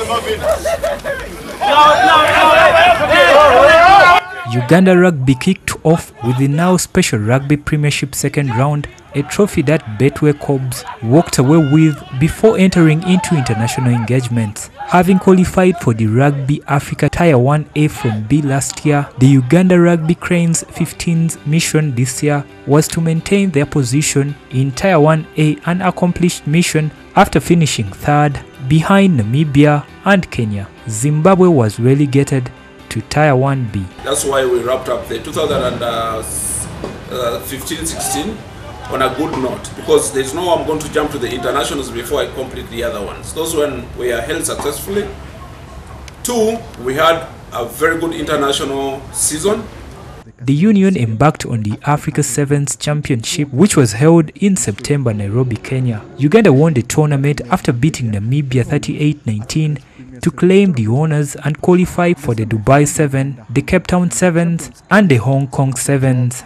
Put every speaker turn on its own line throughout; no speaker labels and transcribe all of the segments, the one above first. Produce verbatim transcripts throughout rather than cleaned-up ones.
Uganda Rugby kicked off with the now Special Rugby Premiership second round, a trophy that Betway Cobs walked away with before entering into international engagements. Having qualified for the Rugby Africa Tier one A from B last year, the Uganda Rugby Cranes fifteen's mission this year was to maintain their position in Tier one A, an accomplished mission after finishing third behind Namibia and Kenya. Zimbabwe was relegated to Tier one B.
That's why we wrapped up the two thousand fifteen sixteen on a good note, because there's no way I'm going to jump to the internationals before I complete the other ones. Those when we are held successfully. Two, we had a very good international season.
The Union embarked on the Africa Sevens Championship, which was held in September, Nairobi, Kenya. Uganda won the tournament after beating Namibia thirty-eight nineteen to claim the honours and qualify for the Dubai Seven, the Cape Town Sevens and the Hong Kong Sevens.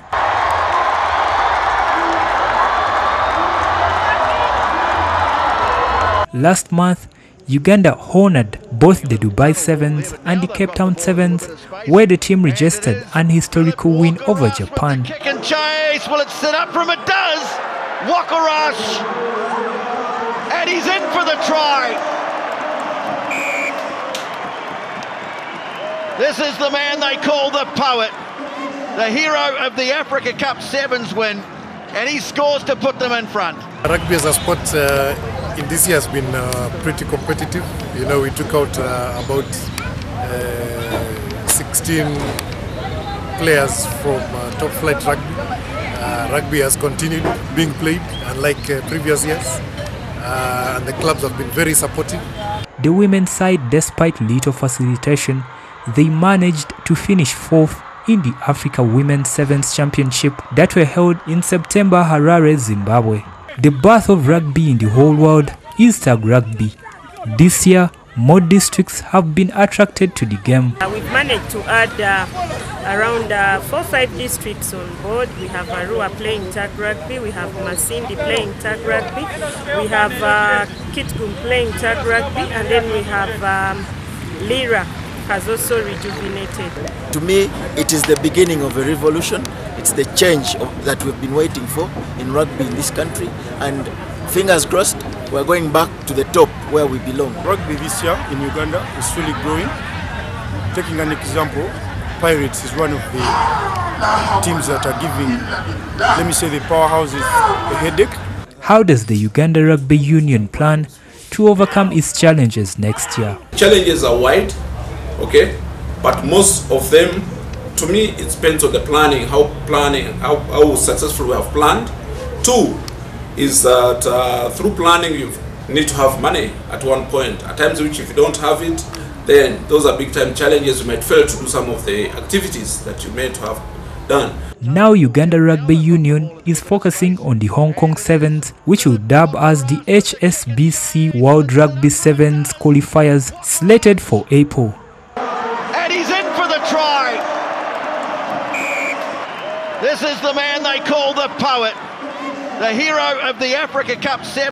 Last month, Uganda honoured both the Dubai Sevens and the Cape Town Sevens, where the team registered an historical win over Japan.
Kick and chase, will it set up from it? Does! Waka rush! And he's in for the try! This is the man they call the poet, the hero of the Africa Cup Sevens win, and he scores to put them in front.
Rugby as a sport uh, in this year has been uh, pretty competitive. You know, we took out uh, about uh, sixteen players from uh, top flight rugby. Uh, rugby has continued being played unlike uh, previous years, uh, and the clubs have been very supportive.
The women's side, despite little facilitation, they managed to finish fourth in the Africa Women's Sevens Championship that were held in September, Harare, Zimbabwe. The birth of rugby in the whole world is tag rugby. This year, more districts have been attracted to the game.
Uh, we've managed to add uh, around uh, four or five districts on board. We have Arua playing tag rugby, we have Masindi playing tag rugby, we have uh, Kitgum playing tag rugby, and then we have um, Lira has also rejuvenated.
To me, it is the beginning of a revolution. It's the change of, that we've been waiting for in rugby in this country, and fingers crossed, we're going back to the top where we belong.
Rugby this year in Uganda is really growing. Taking an example, Pirates is one of the teams that are giving, let me say, the powerhouses a headache.
How does the Uganda Rugby Union plan to overcome its challenges next year?
Challenges are wide, okay, but most of them, to me, it depends on the planning, how planning, how, how successful we have planned. Two is that uh, through planning you need to have money at one point. At times which if you don't have it, then those are big time challenges. You might fail to do some of the activities that you meant to have done.
Now Uganda Rugby Union is focusing on the Hong Kong Sevens, which will dub as the H S B C World Rugby Sevens qualifiers slated for April.
And he's in for the try! This is the man they call the poet, the hero of the Africa Cup Sevens.